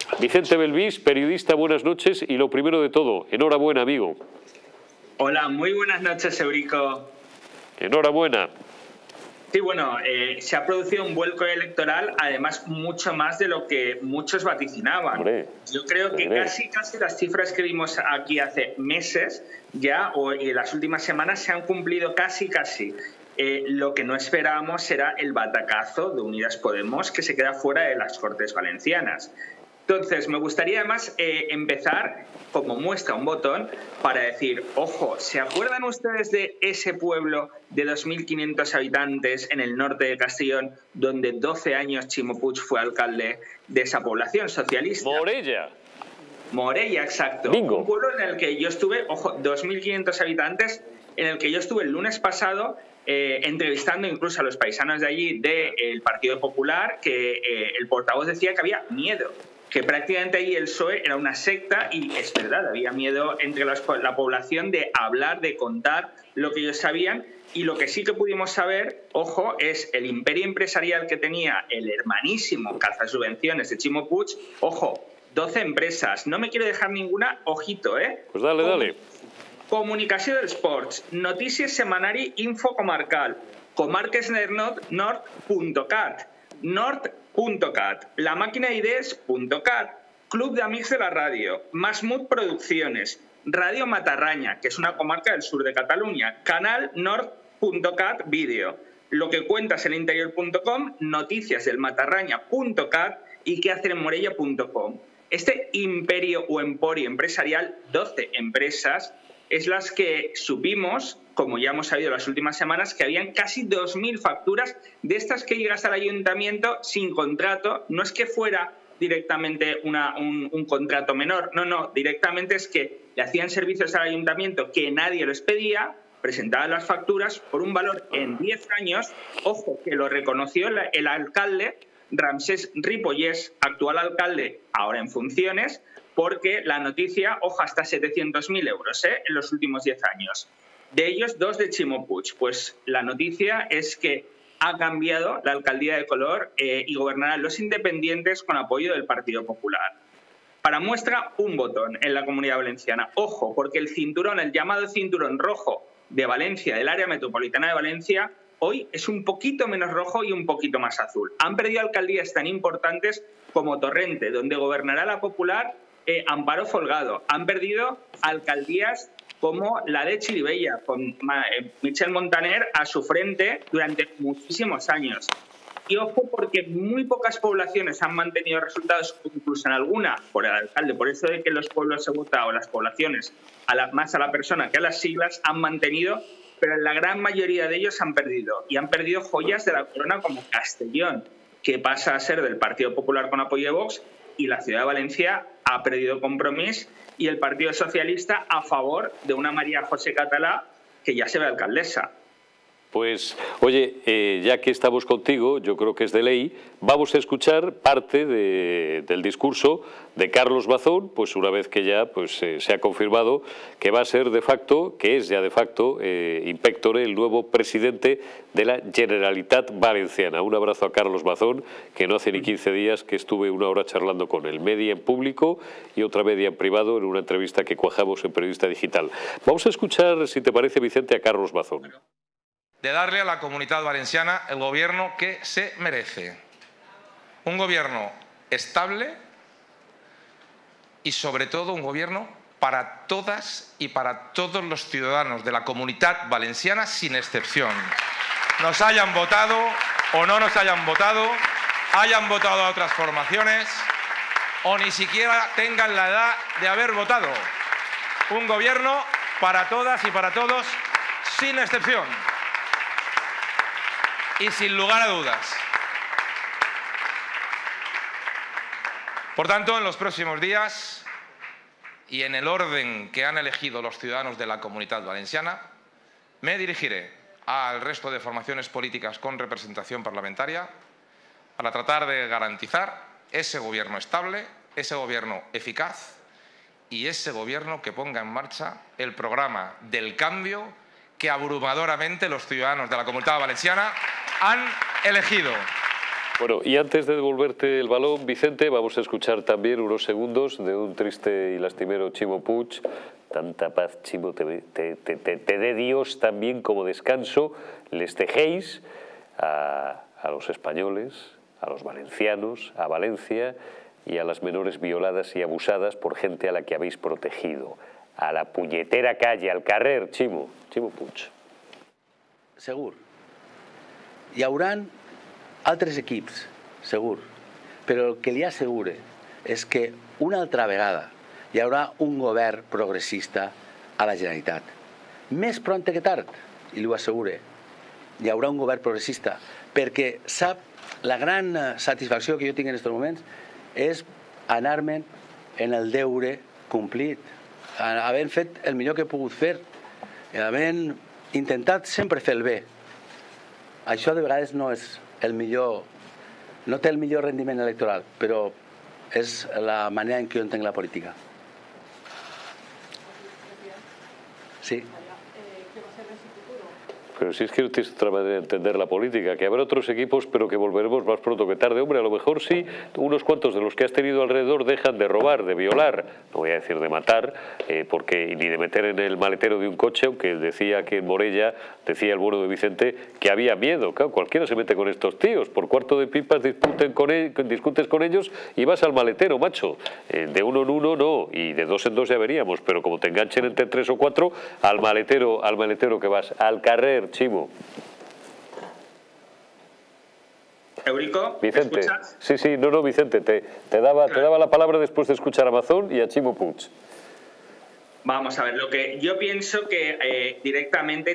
Vicente Belvís, periodista, buenas noches y lo primero de todo, enhorabuena, amigo. Hola, muy buenas noches, Eurico. Enhorabuena. Sí, bueno, se ha producido un vuelco electoral, además mucho más de lo que muchos vaticinaban. Hombre, yo creo que casi las cifras que vimos aquí hace meses ya, o en las últimas semanas, se han cumplido casi. Lo que no esperábamos era el batacazo de Unidas Podemos, que se queda fuera de las Cortes Valencianas. Entonces, me gustaría además empezar como muestra un botón para decir, ojo, ¿se acuerdan ustedes de ese pueblo de 2.500 habitantes en el norte de Castellón, donde 12 años Chimo Puig fue alcalde de esa población socialista? Morella, exacto. Bingo. Un pueblo en el que yo estuve, ojo, 2.500 habitantes, en el que yo estuve el lunes pasado entrevistando incluso a los paisanos de allí del Partido Popular, que el portavoz decía que había miedo, que prácticamente ahí el PSOE era una secta, y es verdad, había miedo entre la población de hablar, de contar lo que ellos sabían. Y lo que sí que pudimos saber, ojo, es el imperio empresarial que tenía el hermanísimo cazasubvenciones de Chimo Puig. Ojo, 12 empresas, no me quiero dejar ninguna, ojito, ¿eh? Pues dale. Comunicació dels Ports, Notícies Setmanari Info Comarcal, comarquesnord.cat, nord.cat, La Máquina d'Idees.cat, Club d'Amics de la Ràdio, Masmut Producciones, Radio Matarraña, que es una comarca del sur de Cataluña, Canal Nord.cat Vídeo, Lo que cuentas en interior.com, Noticias del Matarraña.cat y quehacerenmorella.com. Este imperio o emporio empresarial, 12 empresas, es las que supimos, como ya hemos sabido las últimas semanas, que habían casi 2.000 facturas de estas que llegas al ayuntamiento sin contrato. No es que fuera directamente un contrato menor, no, directamente es que le hacían servicios al ayuntamiento que nadie les pedía, presentaban las facturas por un valor en 10 años, ojo, que lo reconoció el alcalde Ramsés Ripollés, actual alcalde, ahora en funciones, porque la noticia, ojo, hasta 700.000 euros en los últimos 10 años. De ellos, 2 de Chimo Puig. Pues la noticia es que ha cambiado la alcaldía de color y gobernarán los independientes con apoyo del Partido Popular. Para muestra, un botón en la Comunidad Valenciana. Ojo, porque el cinturón, el llamado cinturón rojo de Valencia, del área metropolitana de Valencia, hoy es un poquito menos rojo y un poquito más azul. Han perdido alcaldías tan importantes como Torrente, donde gobernará la Popular, Amparo Folgado. Han perdido alcaldías como la de Chirivella, con Michel Montaner a su frente durante muchísimos años. Y ojo, porque muy pocas poblaciones han mantenido resultados, incluso en alguna por el alcalde. Por eso de que los pueblos se vota, o las poblaciones, más a la persona que a las siglas, han mantenido, pero en la gran mayoría de ellos han perdido. Y han perdido joyas de la corona como Castellón, que pasa a ser del Partido Popular con apoyo de Vox, y la ciudad de Valencia ha perdido Compromís, y el Partido Socialista a favor de una María José Catalá, que ya se ve alcaldesa. Pues, oye, ya que estamos contigo, yo creo que es de ley, vamos a escuchar parte del discurso de Carlos Bazón, pues una vez que ya se ha confirmado que va a ser de facto, que es ya de facto, Inspectore, el nuevo presidente de la Generalitat Valenciana. Un abrazo a Carlos Bazón, que no hace ni 15 días que estuve una hora charlando con él, media en público y otra media en privado, en una entrevista que cuajamos en Periodista Digital. Vamos a escuchar, si te parece, Vicente, a Carlos Bazón. De darle a la Comunitat Valenciana el gobierno que se merece. Un gobierno estable y, sobre todo, un gobierno para todas y para todos los ciudadanos de la Comunitat Valenciana, sin excepción. Nos hayan votado o no nos hayan votado a otras formaciones o ni siquiera tengan la edad de haber votado. Un gobierno para todas y para todos, sin excepción. Y sin lugar a dudas. Por tanto, en los próximos días y en el orden que han elegido los ciudadanos de la Comunitat Valenciana, me dirigiré al resto de formaciones políticas con representación parlamentaria para tratar de garantizar ese gobierno estable, ese gobierno eficaz y ese gobierno que ponga en marcha el programa del cambio que abrumadoramente los ciudadanos de la Comunitat Valenciana han elegido. Bueno, y antes de devolverte el balón, Vicente, vamos a escuchar también unos segundos de un triste y lastimero Chimo Puig. Tanta paz, Chimo, te dé Dios también como descanso. Les dejéis a los españoles, a los valencianos, a Valencia y a las menores violadas y abusadas por gente a la que habéis protegido. A la punyetera calle, al carrer, Chimo Puig. Segur. Hi haurà altres equips, segur. Però el que li assegure és que una altra vegada hi haurà un govern progressista a la Generalitat. Més prompte que tard, i l'ho assegure, hi haurà un govern progressista, perquè sap, la gran satisfacció que jo tinc en aquests moments és anar-me'n en el deure complit, havent fet el millor que he pogut fer, havent intentat sempre fer el bé. Això de vegades no és el millor, no té el millor rendiment electoral, però és la manera en què jo entenc la política. Sí. Pero si es que no tienes otra manera de entender la política, que habrá otros equipos, pero que volveremos más pronto que tarde. Hombre, a lo mejor sí, unos cuantos de los que has tenido alrededor dejan de robar, de violar, no voy a decir de matar, porque ni de meter en el maletero de un coche, aunque decía que en Morella, decía el bueno de Vicente, que había miedo. Claro, cualquiera se mete con estos tíos, por cuarto de pipas discutes con ellos y vas al maletero, macho. De uno en uno no, y de dos en dos ya veríamos, pero como te enganchen entre 3 o 4, al maletero que vas, al carrer, Chimo. Eurico, Vicente. ¿me escuchas? Sí, no, Vicente, te daba la palabra después de escuchar a Mazón y a Chimo Puig. Vamos a ver, lo que yo pienso que directamente,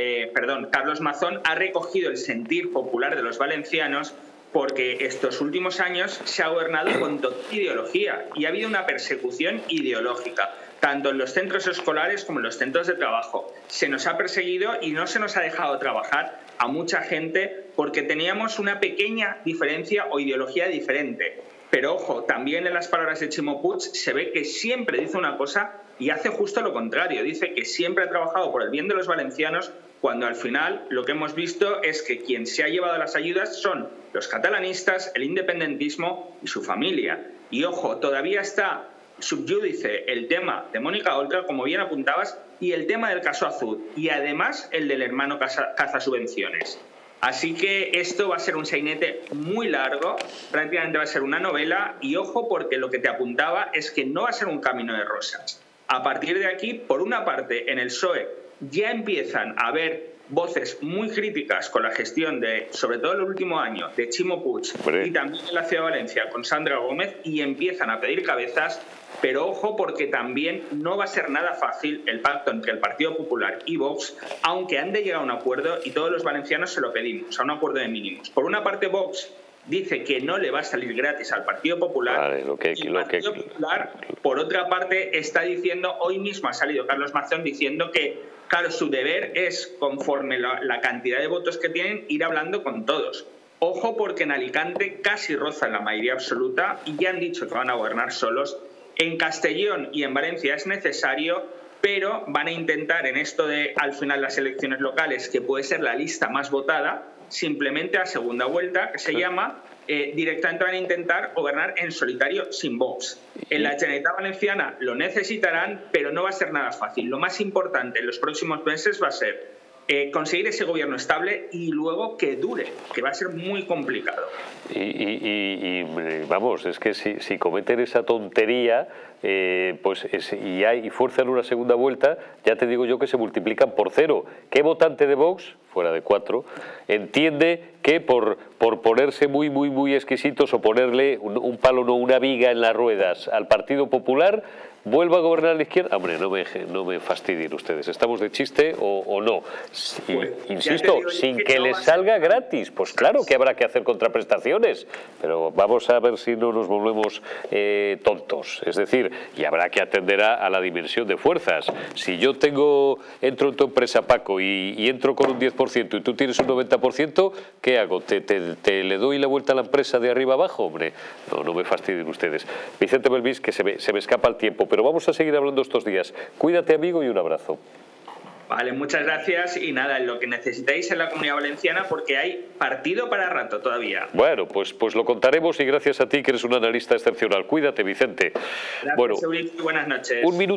Carlos Mazón ha recogido el sentir popular de los valencianos, porque estos últimos años se ha gobernado con toda ideología y ha habido una persecución ideológica, tanto en los centros escolares como en los centros de trabajo. Se nos ha perseguido y no se nos ha dejado trabajar a mucha gente porque teníamos una pequeña diferencia o ideología diferente. Pero ojo, también en las palabras de Chimo Puig se ve que siempre dice una cosa y hace justo lo contrario. Dice que siempre ha trabajado por el bien de los valencianos, cuando al final lo que hemos visto es que quien se ha llevado las ayudas son los catalanistas, el independentismo y su familia. Y ojo, todavía está subyúdice el tema de Mónica Oltra, como bien apuntabas, y el tema del caso Azud, y además el del hermano Cazasubvenciones. Así que esto va a ser un sainete muy largo, prácticamente va a ser una novela, y ojo porque lo que te apuntaba es que no va a ser un camino de rosas. A partir de aquí, por una parte, en el PSOE ya empiezan a haber voces muy críticas con la gestión de, sobre todo en el último año, de Chimo Puig y también en la Ciudad de Valencia con Sandra Gómez, y empiezan a pedir cabezas, pero ojo porque también no va a ser nada fácil el pacto entre el Partido Popular y Vox, aunque han de llegar a un acuerdo y todos los valencianos se lo pedimos, a un acuerdo de mínimos. Por una parte, Vox dice que no le va a salir gratis al Partido Popular, y el Partido Popular, por otra parte, está diciendo, hoy mismo ha salido Carlos Mazón diciendo que, claro, su deber es, conforme la cantidad de votos que tienen, ir hablando con todos. Ojo porque en Alicante casi rozan la mayoría absoluta y ya han dicho que van a gobernar solos. En Castellón y en Valencia es necesario, pero van a intentar en esto de, al final, las elecciones locales, que puede ser la lista más votada, simplemente a segunda vuelta, que se llama, directamente van a intentar gobernar en solitario sin Vox. En la Generalitat Valenciana lo necesitarán, pero no va a ser nada fácil. Lo más importante en los próximos meses va a ser conseguir ese gobierno estable y luego que dure, que va a ser muy complicado. Y vamos, es que si cometen esa tontería y fuerzan una segunda vuelta, ya te digo yo que se multiplican por 0. ¿Qué votante de Vox, fuera de 4, entiende que por ponerse muy exquisitos o ponerle un palo, no una viga en las ruedas al Partido Popular, vuelva a gobernar a la izquierda? Hombre, no me fastidien ustedes. ¿Estamos de chiste o no? Insisto, sin que les salga gratis. Pues claro que habrá que hacer contraprestaciones, pero vamos a ver si no nos volvemos tontos. Es decir, y habrá que atender a la dimensión de fuerzas. Si yo entro en tu empresa, Paco, y entro con un 10% y tú tienes un 90%, ¿qué hago? ¿Te le doy la vuelta a la empresa de arriba abajo? Hombre, no me fastidien ustedes. Vicente Belvis, que se me escapa el tiempo, pero vamos a seguir hablando estos días. Cuídate, amigo, y un abrazo. Vale, muchas gracias y nada, en lo que necesitéis en la Comunidad Valenciana, porque hay partido para rato todavía. Bueno, pues lo contaremos y gracias a ti que eres un analista excepcional. Cuídate, Vicente. Gracias, Bueno, Eurico, y buenas noches. un minuto.